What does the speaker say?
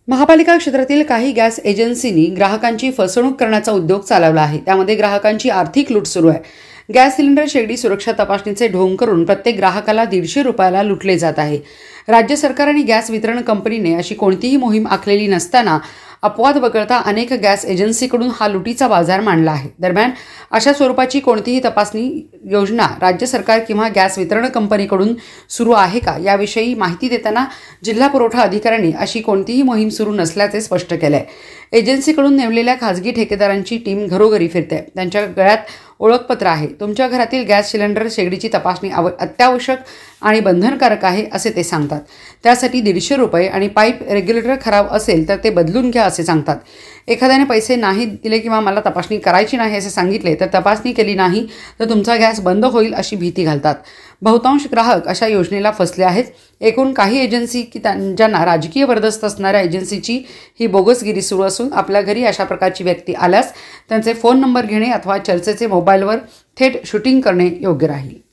महापालिका क्षेत्रातील काही गॅस एजन्सींनी ग्राहकांची फसवणूक करण्याचा उद्योग चालवला आहे। त्यामध्ये ग्राहकांची आर्थिक लूट सुरू आहे। गॅस सिलेंडर शेगडी सुरक्षा तपासणीचे ढोंग करून प्रत्येक ग्राहकाला 150 रुपयाला लुटले जात आहे। राज्य सरकार आणि गॅस वितरण कंपनीने अशी कोणतीही मोहीम आखलेली नसताना अपवाद वगळता अनेक गॅस एजन्सीकडून हा लुटीचा बाजार मांडला आहे। दरम्यान अशा स्वरूपाची कोणतीही तपासणी योजना राज्य सरकार किंवा गॅस वितरण कंपनीकडून सुरू आहे का याविषयी माहिती देताना जिल्हा पुरवठा अधिकाऱ्यांनी अशी कोणतीही मोहीम सुरू नसल्याचे स्पष्ट केले आहे। एजन्सीकडून नेमलेल्या खासगी ठेकेदारांची टीम घरोघरी फिरते। त्यांच्या गळ्यात ओळखपत्र आहे। तुमच्या घरातील गॅस सिलेंडर शेगडीची तपासणी अत्यावश्यक आणि बंधनकारक आहे असे ते सांगतात। त्यासाठी 150 रुपये आणि पाईप रेग्युलेटर खराब असेल तर ते बदलून घ्या असे सांगतात। एखाद्याने पैसे नाही दिले किंवा मला तपासणी करायची नाही असे सांगितले तर तपासणी केली नाही तर तुमचा गॅस बंद होईल अशी भीती घालतात। बहुतांश ग्राहक अशा योजनेला फसले आहेत। एकूण काही एजन्सी की ज्यांना राजकीय वरदस्त असणाऱ्या एजन्सीची ही बोगसगिरी सुरू असून आपल्या घरी अशा प्रकारची व्यक्ती आल्यास त्यांचे फोन नंबर घेणे अथवा चर्चेचे मोबाईलवर थेट शूटिंग करणे योग्य राहील।